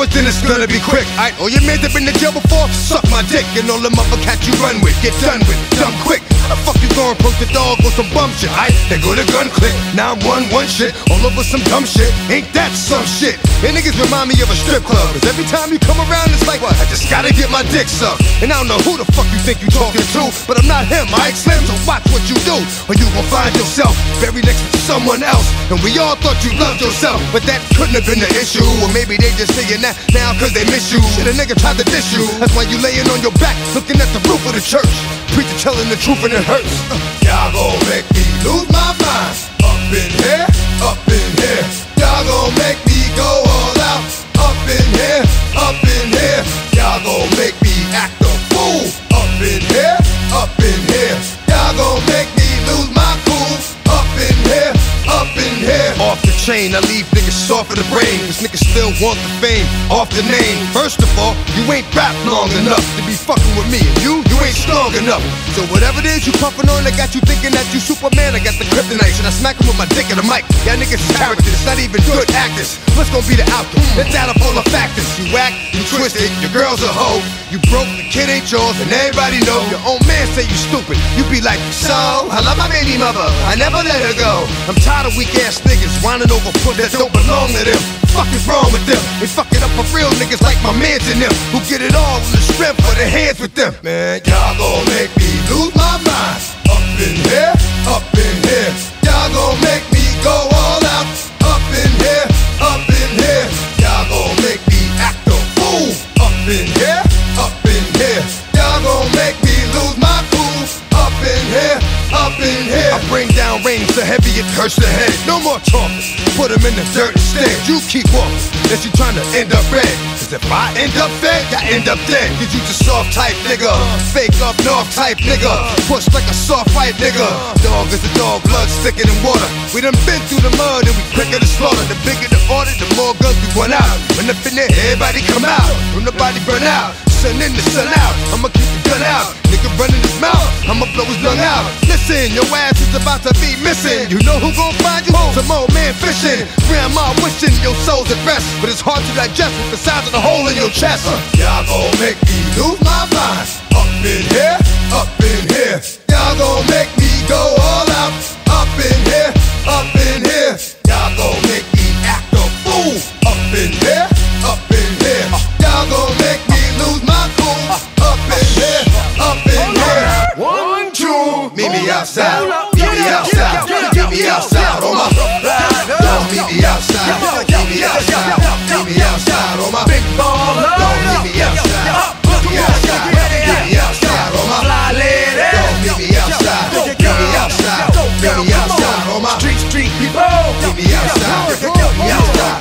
hours, then it's gonna be quick. Alright, all your men that been to jail before, suck my dick. And all the motherfuckers you run with, get done with, dumb quick. How the fuck you gonna approach the dog with some bum shit? Alright, they go to gun click, 911 shit, all over some dumb shit. Ain't that some shit? And niggas remind me of a strip club, cause every time you come around it's like, what? I just gotta get my dick sucked. And I don't know who the fuck you think you talking to, but I'm not him, I ain't Slim, so watch what you do, or you gon' find yourself buried next to someone else. And we all thought you loved yourself, but that couldn't have been the issue. Or maybe they just saying that now cause they miss you. Shit, a nigga tried to diss you, that's why you laying on your back looking at the roof of the church. Preacher telling the truth and it hurts. Y'all gon' make me lose my mind. Up in here, up in here. Y'all gon' make me go all out. Up in here, up in here. Y'all gon' make me act a fool. Up in here, up in here. Y'all gon' make me lose my cool. Up in here, up in here. Off the chain, I leave niggas soft for the brain. Cause niggas still want the fame, off the name. First of all, you ain't rap long enough to be fucking with me. And you ain't strong enough. So whatever it is you puffin' on, I got you thinking that you Superman. I got the kryptonite, and I smack him with my dick in the mic. Y'all niggas is characters, not even good actors. What's gonna be the outcome? Let's add up all the factors. You whack, you twisted, your girl's a hoe. You broke, the kid ain't yours, and everybody know. Your own man say you stupid. You be like, so, I love my baby mother, I never let her go. I'm tired of weak ass niggas whining over foot that don't belong to them. Fuck is wrong with them? They fucking up for real niggas like my mans and them, who get it all with the strength for their hands with them. Man, y'all gon' make me lose my mind. Up in here, up in here. Y'all gon' make me go all out. Up in here, up in here. Y'all gon' make me act a fool. Up in here, up in here. Y'all gon' make me lose my cool. Up in here, up in here. I bring down rain so heavy it hurts the head. No more talking, put him in the dirt instead. You keep walking, unless you trying to end up red. Cause if I end up fed, I end up dead. Cause you just soft type nigga, fake up north type nigga, push like a soft fight nigga. Dog is a dog, blood thicker than water. We done been through the mud and we quicker to slaughter. The bigger the order, the more guns we run out. When up in there, everybody come out. When the body burn out, sun in the sun out. I'ma keep the gun out. Nigga running his mouth, I'ma blow his lung out. Listen, your ass is about to be missing. You know who gon' find you? Some old man fishing. Grandma wishing your soul's at rest, but it's hard to digest with the size of the hole in your chest. Y'all gon' make me lose my mind. Up in here, up in here. Y'all gon' make me go all out. Up in here, up in here. Y'all gon' make me act a fool. Up in here, up in here. Y'all gon' make me lose my cool. Up in here, up in here. 1, 2, meet me outside. Meet me outside. Meet me outside on my don't meet me outside. Meet me outside. Meet me outside on my big baller. Don't meet me outside. Meet me outside. Meet me outside on my fly lady. Don't meet me outside. Meet me outside. Meet me outside on my street people. Meet me outside. Meet me outside.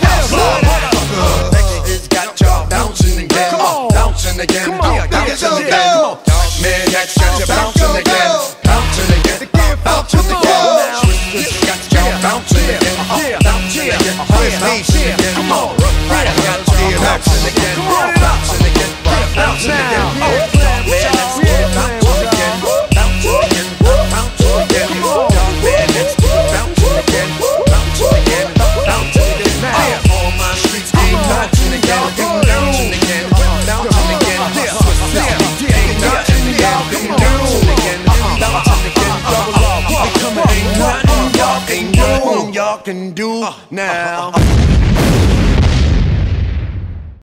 It's got y'all bouncing again. Bouncing again. Bouncing again. Man, that's got you bouncing again. Bouncing again. Bouncing again. It's got y'all bouncing again. Bouncing again. Bouncing again. Come on. Right, I got you bouncing again. Bouncing again. Bouncing again. Man, that's bouncing again. Bouncing again. Bouncing again. Man, that's bouncing again. Bouncing again. Bouncing again. All my streets ain't bouncing again. Bouncing again. Bouncing again. Ain't nothing again. Bouncing again. Bouncing again. Ain't nothing y'all can do now.